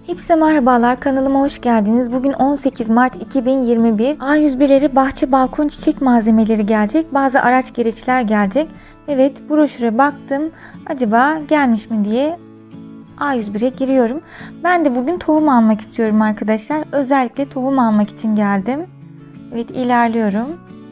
Hepsi merhabalar, kanalıma hoş geldiniz. Bugün 18 Mart 2021. A101'lere bahçe balkon çiçek malzemeleri gelecek. Bazı araç gereçler gelecek. Evet, broşüre baktım. Acaba gelmiş mi diye A101'e giriyorum. Ben de bugün tohum almak istiyorum arkadaşlar. Özellikle tohum almak için geldim. Evet, ilerliyorum.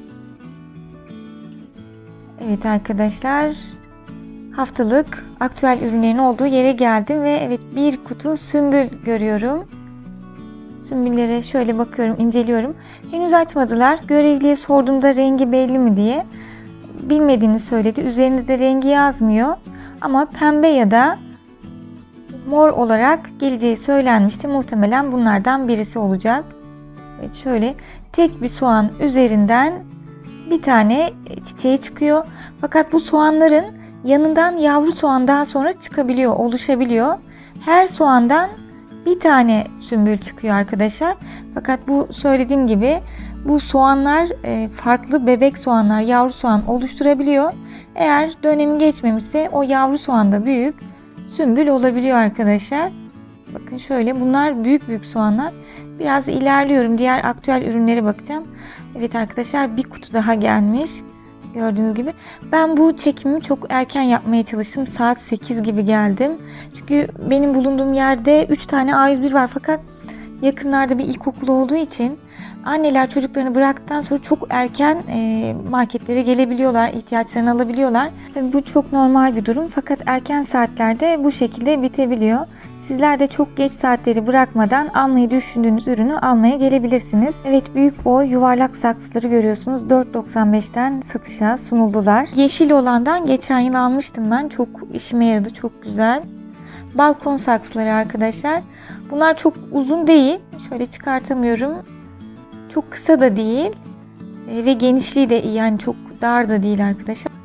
Evet arkadaşlar, haftalık aktüel ürünlerin olduğu yere geldim ve evet, bir kutu sümbül görüyorum. Sümbüllere şöyle bakıyorum, inceliyorum. Henüz açmadılar. Görevliye sorduğumda rengi belli mi diye bilmediğini söyledi. Üzerinizde rengi yazmıyor ama pembe ya da mor olarak geleceği söylenmişti. Muhtemelen bunlardan birisi olacak. Evet, şöyle tek bir soğan üzerinden bir tane çiçeği çıkıyor. Fakat bu soğanların yanından yavru soğan daha sonra çıkabiliyor, oluşabiliyor. Her soğandan bir tane sümbül çıkıyor arkadaşlar. Fakat bu söylediğim gibi bu soğanlar farklı bebek soğanlar, yavru soğan oluşturabiliyor. Eğer dönemi geçmemişse o yavru soğan da büyük sümbül olabiliyor arkadaşlar. Bakın şöyle, bunlar büyük büyük soğanlar. Biraz ilerliyorum. Diğer aktüel ürünlere bakacağım. Evet arkadaşlar, bir kutu daha gelmiş. Gördüğünüz gibi. Ben bu çekimi çok erken yapmaya çalıştım. Saat 8 gibi geldim. Çünkü benim bulunduğum yerde 3 tane A101 var. Fakat yakınlarda bir ilkokul olduğu için anneler çocuklarını bıraktıktan sonra çok erken marketlere gelebiliyorlar. İhtiyaçlarını alabiliyorlar. Tabii bu çok normal bir durum. Fakat erken saatlerde bu şekilde bitebiliyor. Sizler de çok geç saatleri bırakmadan almayı düşündüğünüz ürünü almaya gelebilirsiniz. Evet, büyük boy yuvarlak saksıları görüyorsunuz. 4.95'ten satışa sunuldular. Yeşil olandan geçen yıl almıştım ben. Çok işime yaradı. Çok güzel. Balkon saksıları arkadaşlar. Bunlar çok uzun değil. Şöyle çıkartamıyorum. Çok kısa da değil. Ve genişliği de iyi. Yani çok dar da değil arkadaşlar.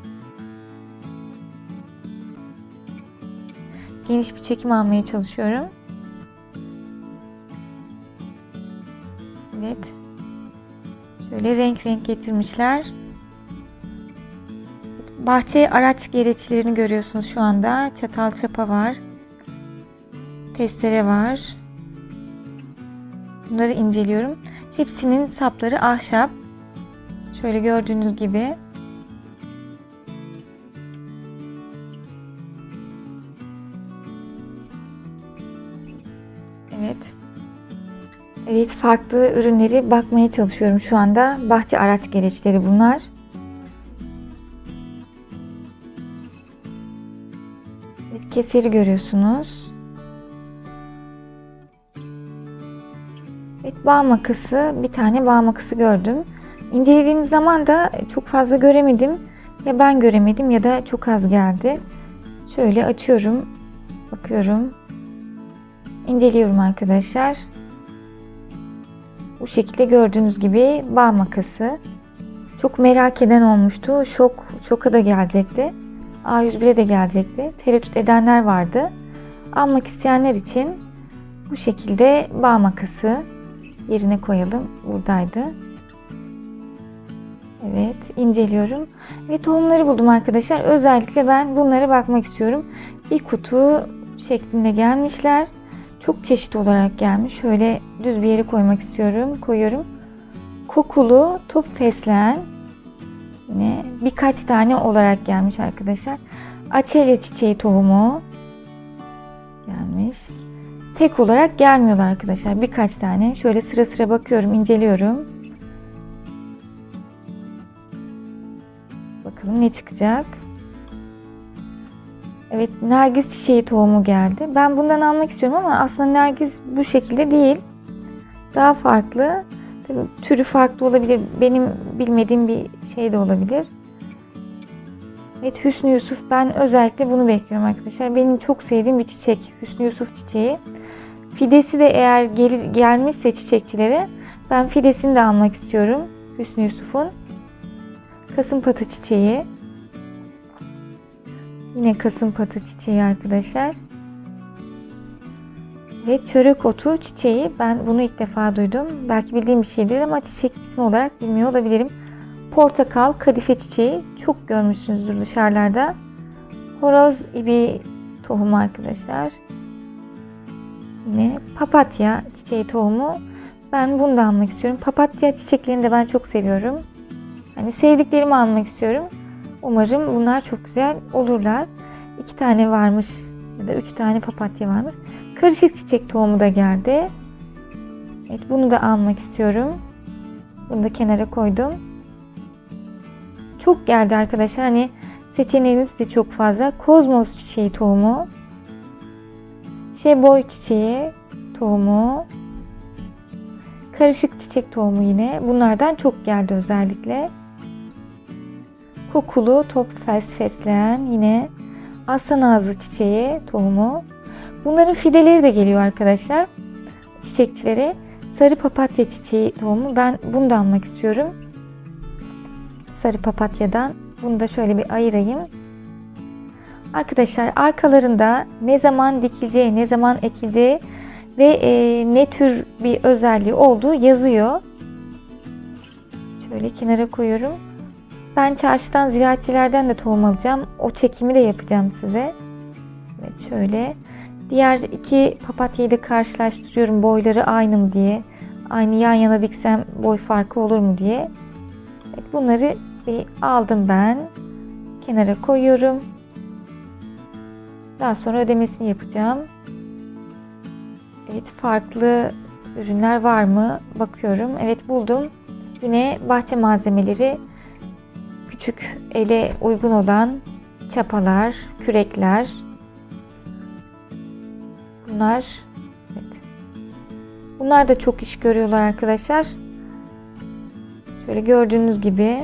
Geniş bir çekim almaya çalışıyorum. Evet. Şöyle renk renk getirmişler. Bahçe araç gereçlerini görüyorsunuz şu anda. Çatal çapa var. Testere var. Bunları inceliyorum. Hepsinin sapları ahşap. Şöyle gördüğünüz gibi. Evet. Evet, farklı ürünleri bakmaya çalışıyorum şu anda. Bahçe araç gereçleri bunlar. Evet, keseri görüyorsunuz. Evet, bağ makası, bir tane bağ makası gördüm. İncelediğim zaman da çok fazla göremedim. Ya ben göremedim ya da çok az geldi. Şöyle açıyorum. Bakıyorum. İnceliyorum arkadaşlar. Bu şekilde gördüğünüz gibi bağ makası. Çok merak eden olmuştu. Şoka da gelecekti. A101'e de gelecekti. Tereddüt edenler vardı. Almak isteyenler için bu şekilde bağ makası yerine koyalım. Buradaydı. Evet, inceliyorum. Ve tohumları buldum arkadaşlar. Özellikle ben bunlara bakmak istiyorum. Bir kutu şeklinde gelmişler. Çok çeşitli olarak gelmiş. Şöyle düz bir yere koymak istiyorum. Koyuyorum. Kokulu, top fesleğen. Yine birkaç tane olarak gelmiş arkadaşlar. Açelya çiçeği tohumu gelmiş. Tek olarak gelmiyorlar arkadaşlar. Birkaç tane. Şöyle sıra sıra bakıyorum, inceliyorum. Bakalım ne çıkacak. Evet, nergis çiçeği tohumu geldi. Ben bundan almak istiyorum ama aslında nergis bu şekilde değil. Daha farklı. Tabii türü farklı olabilir. Benim bilmediğim bir şey de olabilir. Evet, Hüsnü Yusuf. Ben özellikle bunu bekliyorum arkadaşlar. Benim çok sevdiğim bir çiçek. Hüsnü Yusuf çiçeği. Fidesi de eğer gelmişse çiçekçilere, ben fidesini de almak istiyorum. Hüsnü Yusuf'un. Kasımpatı çiçeği. Yine kasımpatı çiçeği arkadaşlar. Ve çörek otu çiçeği. Ben bunu ilk defa duydum. Belki bildiğim bir şeydir ama çiçek ismi olarak bilmiyor olabilirim. Portakal, kadife çiçeği. Çok görmüşsünüzdür dışarılarda. Horoz ibi tohumu arkadaşlar. Yine papatya çiçeği tohumu. Ben bunu da almak istiyorum. Papatya çiçeklerini de ben çok seviyorum. Hani sevdiklerimi almak istiyorum. Umarım bunlar çok güzel olurlar. 2 tane varmış ya da 3 tane papatya varmış. Karışık çiçek tohumu da geldi. Evet, bunu da almak istiyorum. Bunu da kenara koydum. Çok geldi arkadaşlar. Hani seçeneğiniz de çok fazla. Kozmos çiçeği tohumu. Şeboy çiçeği tohumu. Karışık çiçek tohumu yine. Bunlardan çok geldi özellikle. Kokulu top fesleğen yine. Aslan ağzı çiçeği tohumu. Bunların fideleri de geliyor arkadaşlar. Çiçekçilere. Sarı papatya çiçeği tohumu. Ben bunu da almak istiyorum. Sarı papatyadan. Bunu da şöyle bir ayırayım. Arkadaşlar arkalarında ne zaman dikileceği, ne zaman ekileceği ve ne tür bir özelliği olduğu yazıyor. Şöyle kenara koyuyorum. Ben çarşıdan, ziraatçilerden de tohum alacağım. O çekimi de yapacağım size. Evet, şöyle. Diğer 2 papatyayı da karşılaştırıyorum. Boyları aynı mı diye. Aynı yan yana diksem boy farkı olur mu diye. Evet, bunları bir aldım ben. Kenara koyuyorum. Daha sonra ödemesini yapacağım. Evet, farklı ürünler var mı? Bakıyorum. Evet, buldum. Yine bahçe malzemeleri, küçük ele uygun olan çapalar, kürekler. Bunlar, evet. Bunlar da çok iş görüyorlar arkadaşlar. Şöyle gördüğünüz gibi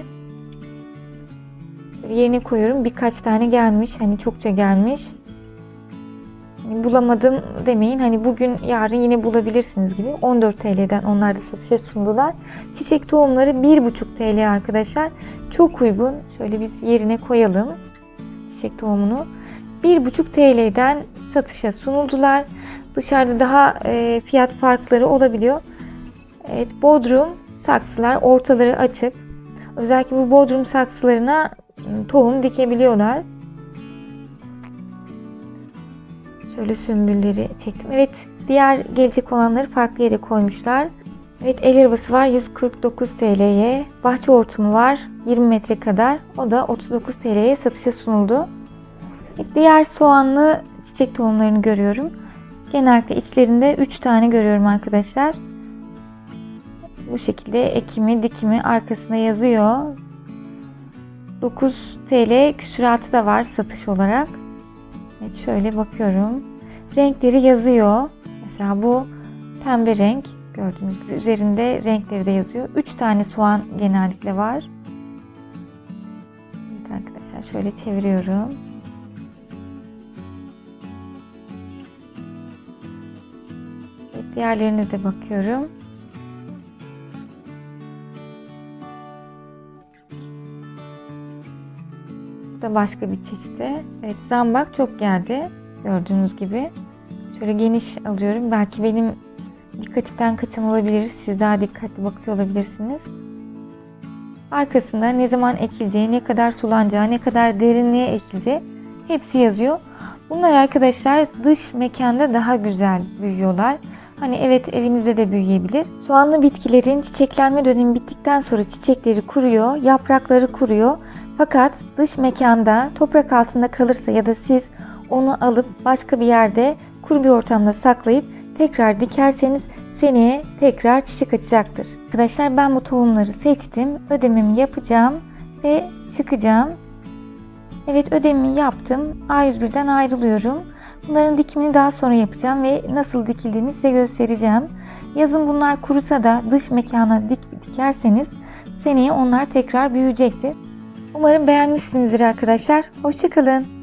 yerine koyuyorum. Birkaç tane gelmiş. Hani çokça gelmiş. Bulamadım demeyin. Hani bugün yarın yine bulabilirsiniz gibi. 14 TL'den onlar da satışa sundular. Çiçek tohumları 1,5 TL arkadaşlar. Çok uygun. Şöyle biz yerine koyalım çiçek tohumunu. 1,5 TL'den satışa sunuldular. Dışarıda daha fiyat farkları olabiliyor. Evet, bodrum saksılar, ortaları açık. Özellikle bu bodrum saksılarına tohum dikebiliyorlar. Şöyle sümbülleri çektim. Evet, diğer gelecek olanları farklı yere koymuşlar. Evet, el arabası var 149 TL'ye. Bahçe hortumu var 20 metre kadar. O da 39 TL'ye satışa sunuldu. Evet, diğer soğanlı çiçek tohumlarını görüyorum. Genellikle içlerinde 3 tane görüyorum arkadaşlar. Bu şekilde ekimi, dikimi arkasında yazıyor. 9 TL küsuratı da var satış olarak. Evet, şöyle bakıyorum. Renkleri yazıyor. Mesela bu pembe renk. Gördüğünüz gibi üzerinde renkleri de yazıyor. 3 tane soğan genellikle var. Evet arkadaşlar, şöyle çeviriyorum. Evet, diğerlerine de bakıyorum. Bu da başka bir çeşidi. Evet, zambak çok geldi. Gördüğünüz gibi. Şöyle geniş alıyorum. Belki benim dikkatimden kaçan olabilir. Siz daha dikkatli bakıyor olabilirsiniz. Arkasında ne zaman ekileceği, ne kadar sulanacağı, ne kadar derinliğe ekileceği hepsi yazıyor. Bunlar arkadaşlar dış mekanda daha güzel büyüyorlar. Hani evet, evinizde de büyüyebilir. Soğanlı bitkilerin çiçeklenme dönemi bittikten sonra çiçekleri kuruyor, yaprakları kuruyor. Fakat dış mekanda toprak altında kalırsa ya da siz onu alıp başka bir yerde kuru bir ortamda saklayıp tekrar dikerseniz seneye tekrar çiçek açacaktır. Arkadaşlar, ben bu tohumları seçtim. Ödememi yapacağım ve çıkacağım. Evet, ödememi yaptım. A101'den ayrılıyorum. Bunların dikimini daha sonra yapacağım ve nasıl dikildiğini size göstereceğim. Yazın bunlar kurusa da dış mekana dikerseniz seneye onlar tekrar büyüyecektir. Umarım beğenmişsinizdir arkadaşlar. Hoşça kalın.